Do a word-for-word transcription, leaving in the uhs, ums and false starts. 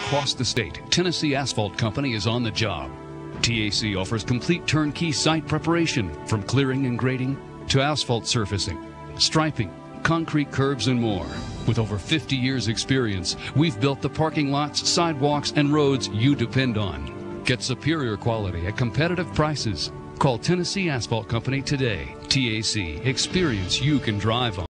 across the state, Tennessee Asphalt Company is on the job. T A C offers complete turnkey site preparation, from clearing and grading to asphalt surfacing, striping, concrete curbs, and more. With over fifty years experience, we've built the parking lots, sidewalks, and roads you depend on. Get superior quality at competitive prices. Call Tennessee Asphalt Company today. T A C, experience you can drive on.